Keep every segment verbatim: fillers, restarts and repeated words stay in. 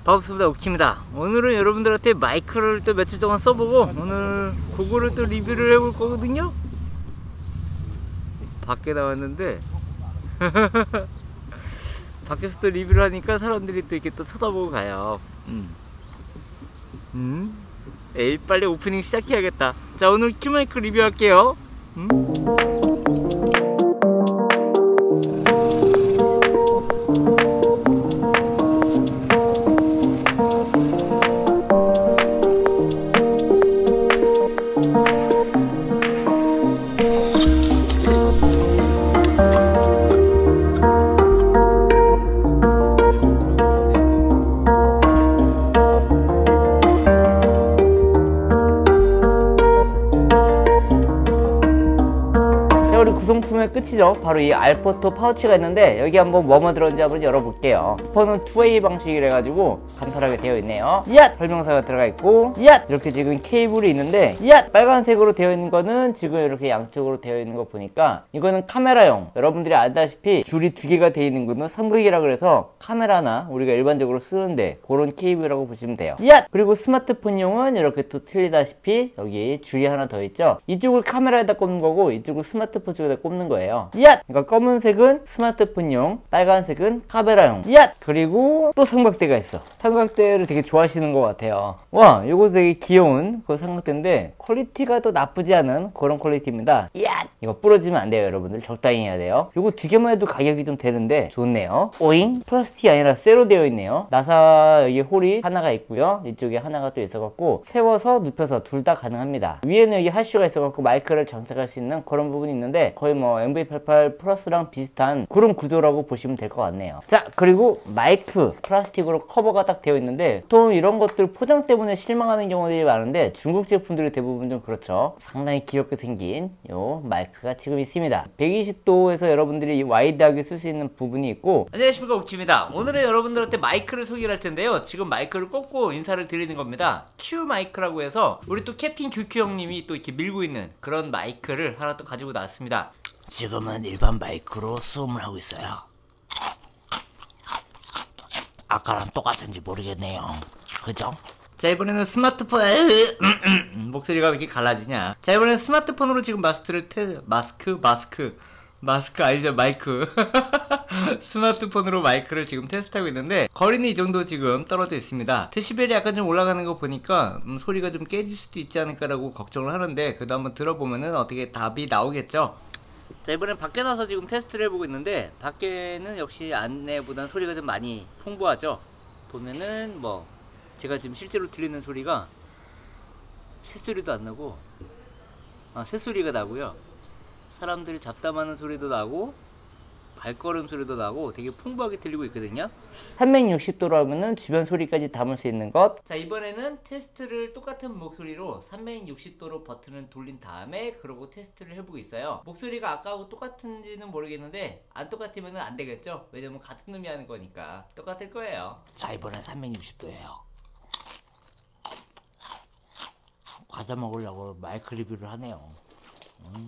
반갑습니다. 오키입니다. 오늘은 여러분들한테 마이크를 또 며칠 동안 써보고 오늘 그거를 또 리뷰를 해볼 거거든요. 밖에 나왔는데 밖에서 또 리뷰를 하니까 사람들이 또 이렇게 또 쳐다보고 가요. 음. 음? 에이, 빨리 오프닝 시작해야겠다. 자, 오늘 큐마이크 리뷰할게요. 음? 구성품의 끝이죠. 바로 이 알포토 파우치가 있는데 여기 한번 뭐뭐 들어있는지 한번 열어볼게요. 스포는 투웨이 방식이라 가지고 간편하게 되어 있네요. 이앗! 설명서가 들어가 있고, 이앗! 이렇게 지금 케이블이 있는데, 이앗! 빨간색으로 되어 있는 거는 지금 이렇게 양쪽으로 되어 있는 거 보니까 이거는 카메라용. 여러분들이 알다시피 줄이 두 개가 되어 있는 거는 삼극이라 그래서 카메라나 우리가 일반적으로 쓰는데 그런 케이블이라고 보시면 돼요. 이앗! 그리고 스마트폰용은 이렇게 또 틀리다시피 여기 줄이 하나 더 있죠. 이쪽을 카메라에다 꽂는 거고 이쪽을 스마트폰 쪽에다 꼽는 거예요. 이앗! 그러니까 검은색은 스마트폰용, 빨간색은 카메라용. 이앗! 그리고 또 삼각대가 있어. 삼각대를 되게 좋아하시는 것 같아요. 와, 이거 되게 귀여운 그 삼각대인데 퀄리티가 또 나쁘지 않은 그런 퀄리티입니다. 이앗! 이거 부러지면 안 돼요, 여러분들. 적당히 해야 돼요. 이거 두 개만 해도 가격이 좀 되는데 좋네요. 오잉? 플라스틱이 아니라 쇠로 되어 있네요. 나사 여기 홀이 하나가 있고요. 이쪽에 하나가 또 있어갖고 세워서 눕혀서 둘 다 가능합니다. 위에는 여기 하슈가 있어갖고 마이크를 장착할 수 있는 그런 부분이 있는데 거의 뭐 엠브이 팔십팔 플러스랑 비슷한 그런 구조라고 보시면 될 것 같네요. 자, 그리고 마이크 플라스틱으로 커버가 딱 되어 있는데 또 이런 것들 포장 때문에 실망하는 경우들이 많은데 중국 제품들이 대부분 좀 그렇죠. 상당히 귀엽게 생긴 요 마이크가 지금 있습니다. 백이십 도에서 여러분들이 와이드하게 쓸 수 있는 부분이 있고. 안녕하십니까, 옥지입니다. 오늘은 여러분들한테 마이크를 소개를 할 텐데요. 지금 마이크를 꽂고 인사를 드리는 겁니다. 큐 마이크라고 해서 우리 또 캡틴 큐큐 형님이 또 이렇게 밀고 있는 그런 마이크를 하나 또 가지고 나왔습니다. 지금은 일반 마이크로 수음을 하고 있어요. 아까랑 똑같은지 모르겠네요. 그죠? 자, 이번에는 스마트폰 목소리가 왜 이렇게 갈라지냐. 자, 이번에는 스마트폰으로 지금 마스크를 테... 마스크? 마스크 마스크 아니죠, 마이크. 스마트폰으로 마이크를 지금 테스트하고 있는데 거리는 이 정도 지금 떨어져 있습니다. 데시벨이 약간 좀 올라가는 거 보니까 음, 소리가 좀 깨질 수도 있지 않을까라고 걱정을 하는데 그래도 한번 들어보면은 어떻게 답이 나오겠죠. 자, 이번엔 밖에 나서 지금 테스트를 해보고 있는데 밖에는 역시 안내보단 소리가 좀 많이 풍부하죠. 보면은 뭐 제가 지금 실제로 들리는 소리가 새소리도 안 나고, 아, 새소리가 나고요, 사람들이 잡담하는 소리도 나고 발걸음 소리도 나고 되게 풍부하게 들리고 있거든요. 삼백육십 도로 하면은 주변 소리까지 담을 수 있는 것. 자, 이번에는 테스트를 똑같은 목소리로 삼백육십 도로 버튼을 돌린 다음에 그러고 테스트를 해보고 있어요. 목소리가 아까하고 똑같은지는 모르겠는데 안 똑같으면 안 되겠죠. 왜냐면 같은 놈이 하는 거니까 똑같을 거예요. 자, 이번엔 삼백육십 도예요 과자 먹으려고 마이크 리뷰를 하네요. 음.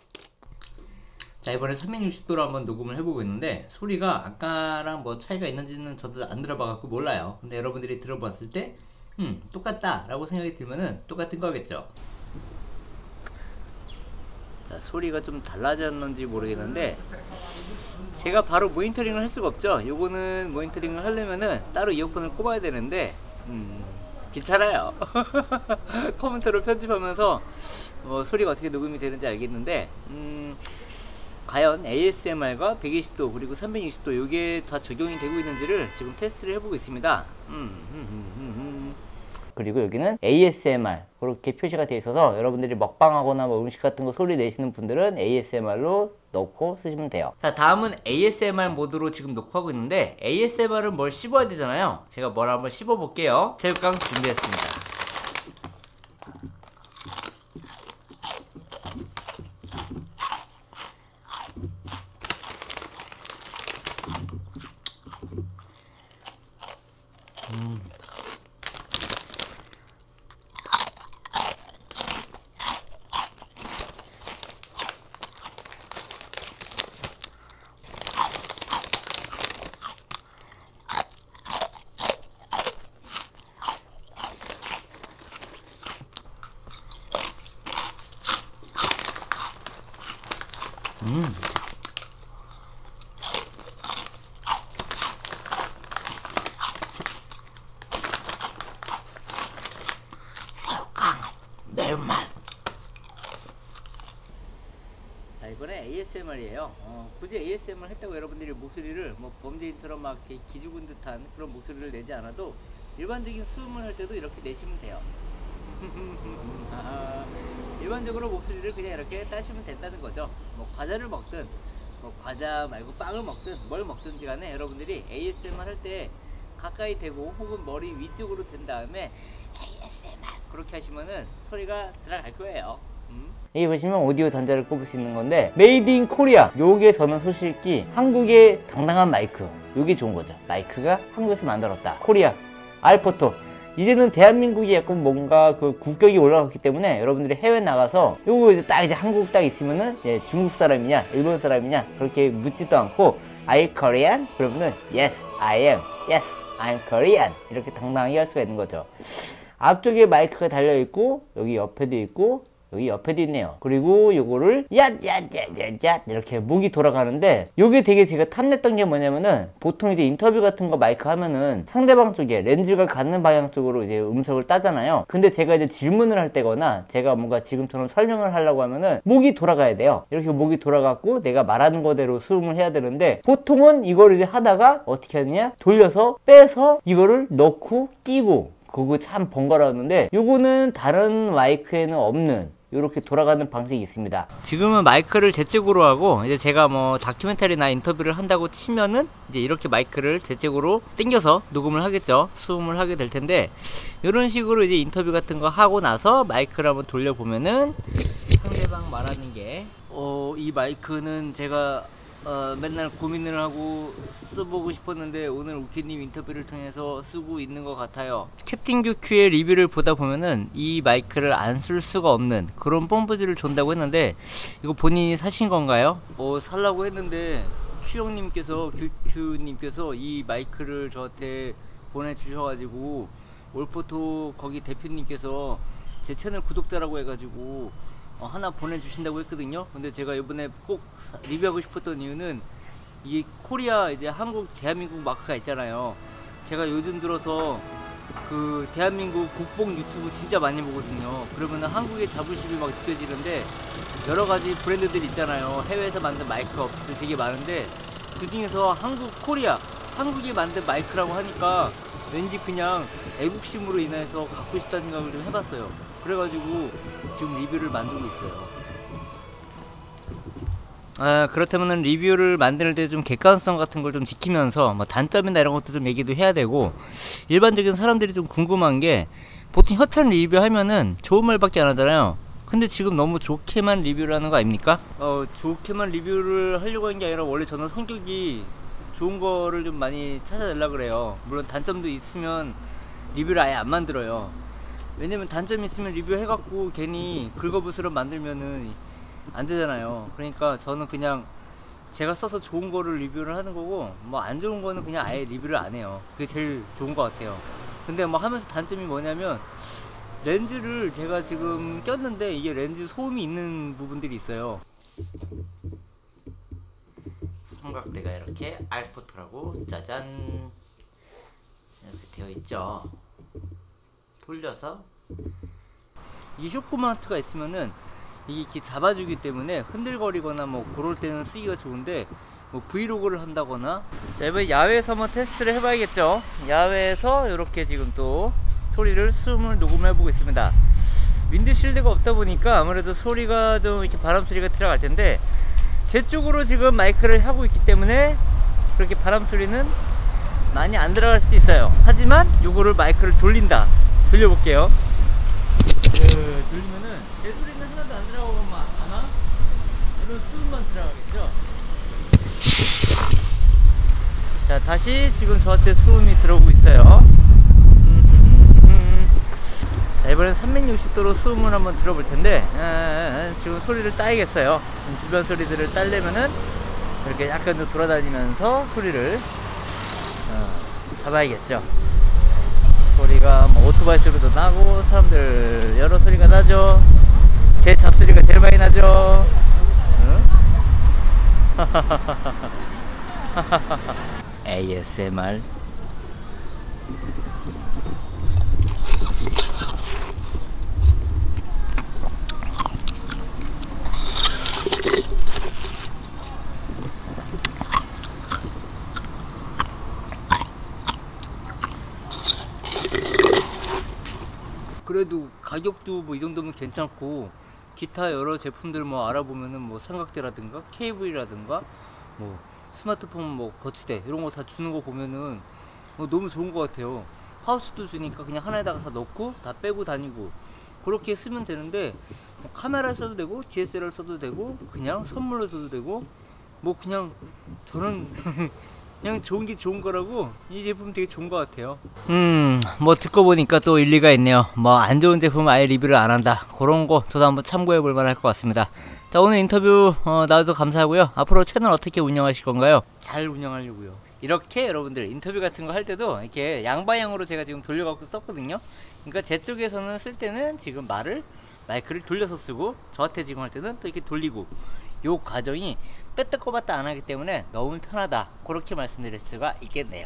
자, 이번에 삼백육십 도로 한번 녹음을 해보고 있는데 소리가 아까랑 뭐 차이가 있는지는 저도 안 들어봐갖고 몰라요. 근데 여러분들이 들어봤을 때 음, 똑같다 라고 생각이 들면은 똑같은 거겠죠. 자, 소리가 좀 달라졌는지 모르겠는데 제가 바로 모니터링을 할 수가 없죠. 요거는 모니터링을 하려면은 따로 이어폰을 꼽아야 되는데 음, 귀찮아요. 컴퓨터로 편집하면서 뭐 소리가 어떻게 녹음이 되는지 알겠는데 음, 과연 에이에스엠알과 백이십 도 그리고 삼백육십 도 이게 다 적용이 되고 있는지를 지금 테스트를 해보고 있습니다. 음, 음, 음, 음, 음. 그리고 여기는 에이에스엠알 그렇게 표시가 되어 있어서 여러분들이 먹방하거나 뭐 음식 같은 거 소리 내시는 분들은 에이에스엠알로 넣고 쓰시면 돼요. 자, 다음은 에이에스엠알 모드로 지금 녹화하고 있는데 에이에스엠알은 뭘 씹어야 되잖아요. 제가 뭘 한번 씹어 볼게요. 새우깡 준비했습니다. 음. 에이에스엠알이에요. 어, 굳이 에이에스엠알 했다고 여러분들이 목소리를 뭐 범죄인처럼 막 이렇게 기죽은 듯한 그런 목소리를 내지 않아도 일반적인 수음을 할 때도 이렇게 내시면 돼요. 일반적으로 목소리를 그냥 이렇게 따시면 된다는 거죠. 뭐 과자를 먹든 뭐 과자 말고 빵을 먹든 뭘 먹든지 간에 여러분들이 에이에스엠알 할 때 가까이 대고 혹은 머리 위쪽으로 댄 다음에 에이에스엠알 그렇게 하시면은 소리가 들어갈 거예요. 음? 여기 보시면 오디오 단자를 꼽을 수 있는 건데 메이드 인 코리아, 요게 저는 솔직히 한국의 당당한 마이크, 요게 좋은 거죠. 마이크가 한국에서 만들었다, 코리아 알포토. 이제는 대한민국이 약간 뭔가 그 국격이 올라갔기 때문에 여러분들이 해외 나가서 요거 이제 딱 이제 한국 딱 있으면은 예, 중국 사람이냐 일본 사람이냐 그렇게 묻지도 않고 Are you Korean? 그러면은 Yes I am, Yes I'm Korean 이렇게 당당하게 할 수가 있는 거죠. 앞쪽에 마이크가 달려있고 여기 옆에도 있고 여기 옆에도 있네요. 그리고 요거를 얏얏얏얏얏 이렇게 목이 돌아가는데 요게 되게 제가 탐냈던 게 뭐냐면은 보통 이제 인터뷰 같은 거 마이크 하면은 상대방 쪽에 렌즈가 가는 방향 쪽으로 이제 음성을 따잖아요. 근데 제가 이제 질문을 할 때거나 제가 뭔가 지금처럼 설명을 하려고 하면은 목이 돌아가야 돼요. 이렇게 목이 돌아갔고 내가 말하는 거대로 수음을 해야 되는데 보통은 이걸 이제 하다가 어떻게 하느냐 돌려서 빼서 이거를 넣고 끼고 그거 참 번거로웠는데 요거는 다른 마이크에는 없는 이렇게 돌아가는 방식이 있습니다. 지금은 마이크를 제 쪽으로 하고 이제 제가 뭐 다큐멘터리나 인터뷰를 한다고 치면은 이제 이렇게 마이크를 제 쪽으로 당겨서 녹음을 하겠죠. 수음을 하게 될 텐데 이런 식으로 이제 인터뷰 같은 거 하고 나서 마이크를 한번 돌려보면은 상대방 말하는 게 어, 이 마이크는 제가 어, 맨날 고민을 하고 써보고 싶었는데 오늘 우키님 인터뷰를 통해서 쓰고 있는 것 같아요. 캡틴 규큐의 리뷰를 보다 보면은 이 마이크를 안 쓸 수가 없는 그런 뽐뿌질을 준다고 했는데 이거 본인이 사신 건가요? 어, 살라고 했는데 큐형님께서 규큐님께서 이 마이크를 저한테 보내주셔가지고 올포토 거기 대표님께서 제 채널 구독자라고 해가지고 어, 하나 보내주신다고 했거든요. 근데 제가 이번에 꼭 리뷰하고 싶었던 이유는 이 코리아 이제 한국 대한민국 마크가 있잖아요. 제가 요즘 들어서 그 대한민국 국뽕 유튜브 진짜 많이 보거든요. 그러면 한국의 자부심이 막 느껴지는데 여러 가지 브랜드들 있잖아요. 해외에서 만든 마이크 업체들 되게 많은데 그 중에서 한국 코리아 한국이 만든 마이크라고 하니까 왠지 그냥 애국심으로 인해서 갖고 싶다는 생각을 좀 해봤어요. 그래가지고 지금 리뷰를 만들고 있어요. 아, 그렇다면 리뷰를 만들 때 좀 객관성 같은 걸 좀 지키면서 뭐 단점이나 이런 것도 좀 얘기도 해야 되고 일반적인 사람들이 좀 궁금한 게 보통 협찬 리뷰 하면은 좋은 말밖에 안 하잖아요. 근데 지금 너무 좋게만 리뷰를 하는 거 아닙니까? 어, 좋게만 리뷰를 하려고 하는 게 아니라 원래 저는 성격이 좋은 거를 좀 많이 찾아내려고 그래요. 물론 단점도 있으면 리뷰를 아예 안 만들어요. 왜냐면 단점이 있으면 리뷰 해갖고 괜히 긁어부스럼 만들면은 안 되잖아요. 그러니까 저는 그냥 제가 써서 좋은 거를 리뷰를 하는 거고 뭐 안 좋은 거는 그냥 아예 리뷰를 안 해요. 그게 제일 좋은 것 같아요. 근데 뭐 하면서 단점이 뭐냐면 렌즈를 제가 지금 꼈는데 이게 렌즈 소음이 있는 부분들이 있어요. 삼각대가 이렇게 알포트라고 짜잔 이렇게 되어 있죠. 돌려서 이 쇼크마운트가 있으면은 이게 이렇게 잡아주기 때문에 흔들거리거나 뭐 그럴 때는 쓰기가 좋은데 뭐 브이로그를 한다거나 자 이번에 야외에서 한번 테스트를 해봐야겠죠. 야외에서 이렇게 지금 또 소리를 수음을 녹음해 보고 있습니다. 윈드실드가 없다 보니까 아무래도 소리가 좀 이렇게 바람 소리가 들어갈 텐데 제 쪽으로 지금 마이크를 하고 있기 때문에 그렇게 바람 소리는 많이 안 들어갈 수도 있어요. 하지만 요거를 마이크를 돌린다. 돌려볼게요. 그, 돌리면은 제 소리는 하나도 안 들어가고만 하나? 이런 수음만 들어가겠죠? 자, 다시 지금 저한테 수음이 들어오고 있어요. 자, 이번엔 삼백육십 도로 수음을 한번 들어볼 텐데, 아, 지금 소리를 따야겠어요. 주변 소리들을 따려면은 이렇게 약간 더 돌아다니면서 소리를 어, 잡아야겠죠. 소리가 뭐 오토바이 소리도 나고 사람들 여러 소리가 나죠. 제 잡소리가 제일 많이 나죠. 응? 에이에스엠알 그래도 가격도 뭐 이 정도면 괜찮고, 기타 여러 제품들 뭐 알아보면은 뭐 삼각대라든가 케이블이라든가 뭐 스마트폰 뭐 거치대 이런 거 다 주는 거 보면은 어, 너무 좋은 것 같아요. 파우치도 주니까 그냥 하나에다가 다 넣고 다 빼고 다니고 그렇게 쓰면 되는데, 뭐 카메라 써도 되고 디에스엘알 써도 되고 그냥 선물로 써도 되고, 뭐 그냥 저는 그냥 좋은 게 좋은 거라고 이 제품 되게 좋은 것 같아요. 음, 뭐 듣고 보니까 또 일리가 있네요. 뭐 안 좋은 제품 아예 리뷰를 안 한다, 그런 거 저도 한번 참고해 볼 만할 것 같습니다. 자, 오늘 인터뷰 어, 나와서 감사하고요. 앞으로 채널 어떻게 운영하실 건가요? 잘 운영하려고요. 이렇게 여러분들 인터뷰 같은 거 할 때도 이렇게 양방향으로 제가 지금 돌려갖고 썼거든요. 그러니까 제 쪽에서는 쓸 때는 지금 말을 마이크를 돌려서 쓰고, 저한테 지금 할 때는 또 이렇게 돌리고, 요 과정이 뺐다 꼽았다 안 하기 때문에 너무 편하다, 그렇게 말씀드릴 수가 있겠네요.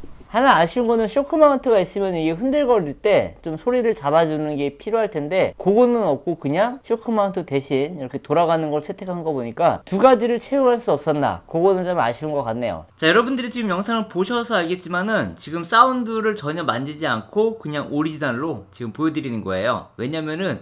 하나 아쉬운 거는 쇼크 마운트가 있으면 이게 흔들거릴 때 좀 소리를 잡아주는 게 필요할 텐데, 그거는 없고 그냥 쇼크 마운트 대신 이렇게 돌아가는 걸 채택한 거 보니까 두 가지를 채용할 수 없었나, 그거는 좀 아쉬운 것 같네요. 자, 여러분들이 지금 영상을 보셔서 알겠지만은 지금 사운드를 전혀 만지지 않고 그냥 오리지널로 지금 보여드리는 거예요. 왜냐면은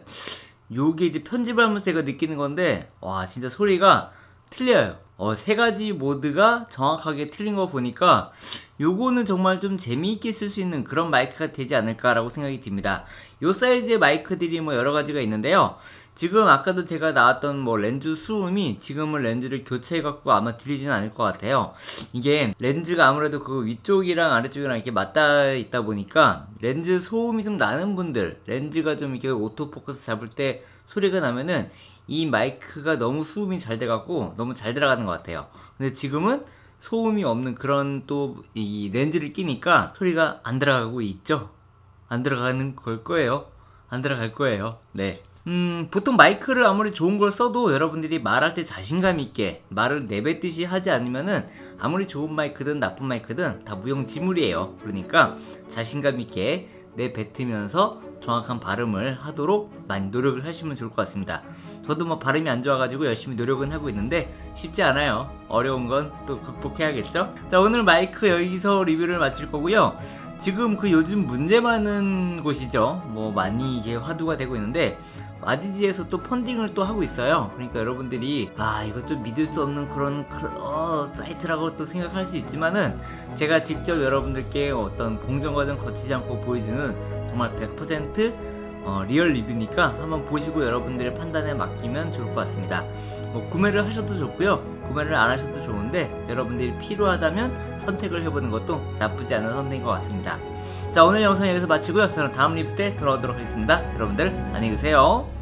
요게 이제 편집을 하면서 제가 느끼는 건데, 와 진짜 소리가 틀려요. 어, 세 가지 모드가 정확하게 틀린 거 보니까 요거는 정말 좀 재미있게 쓸 수 있는 그런 마이크가 되지 않을까라고 생각이 듭니다. 요 사이즈의 마이크들이 뭐 여러 가지가 있는데요. 지금 아까도 제가 나왔던 뭐 렌즈 수음이 지금은 렌즈를 교체해갖고 아마 들리지는 않을 것 같아요. 이게 렌즈가 아무래도 그 위쪽이랑 아래쪽이랑 이렇게 맞닿아 있다 보니까 렌즈 소음이 좀 나는 분들, 렌즈가 좀 이렇게 오토포커스 잡을 때 소리가 나면은 이 마이크가 너무 수음이 잘 돼갖고 너무 잘 들어가는 것 같아요. 근데 지금은 소음이 없는 그런 또 이 렌즈를 끼니까 소리가 안 들어가고 있죠? 안 들어가는 걸 거예요. 안 들어갈 거예요. 네. 음, 보통 마이크를 아무리 좋은 걸 써도 여러분들이 말할 때 자신감 있게 말을 내뱉듯이 하지 않으면은 아무리 좋은 마이크든 나쁜 마이크든 다 무용지물이에요. 그러니까 자신감 있게 내뱉으면서 정확한 발음을 하도록 많이 노력을 하시면 좋을 것 같습니다. 저도 뭐 발음이 안 좋아가지고 열심히 노력은 하고 있는데 쉽지 않아요. 어려운 건 또 극복해야겠죠? 자, 오늘 마이크 여기서 리뷰를 마칠 거고요. 지금 그 요즘 문제 많은 곳이죠. 뭐 많이 이게 화두가 되고 있는데, 와디지에서 또 펀딩을 또 하고 있어요. 그러니까 여러분들이 아 이거 좀 믿을 수 없는 그런 어, 사이트라고 또 생각할 수 있지만은, 제가 직접 여러분들께 어떤 공정과정 거치지 않고 보여주는 정말 백 퍼센트 어, 리얼 리뷰니까 한번 보시고 여러분들의 판단에 맡기면 좋을 것 같습니다. 뭐 구매를 하셔도 좋고요, 구매를 안 하셔도 좋은데 여러분들이 필요하다면 선택을 해보는 것도 나쁘지 않은 선택인 것 같습니다. 자, 오늘 영상 여기서 마치고요. 저는 다음 리뷰 때 돌아오도록 하겠습니다. 여러분들 안녕히 계세요.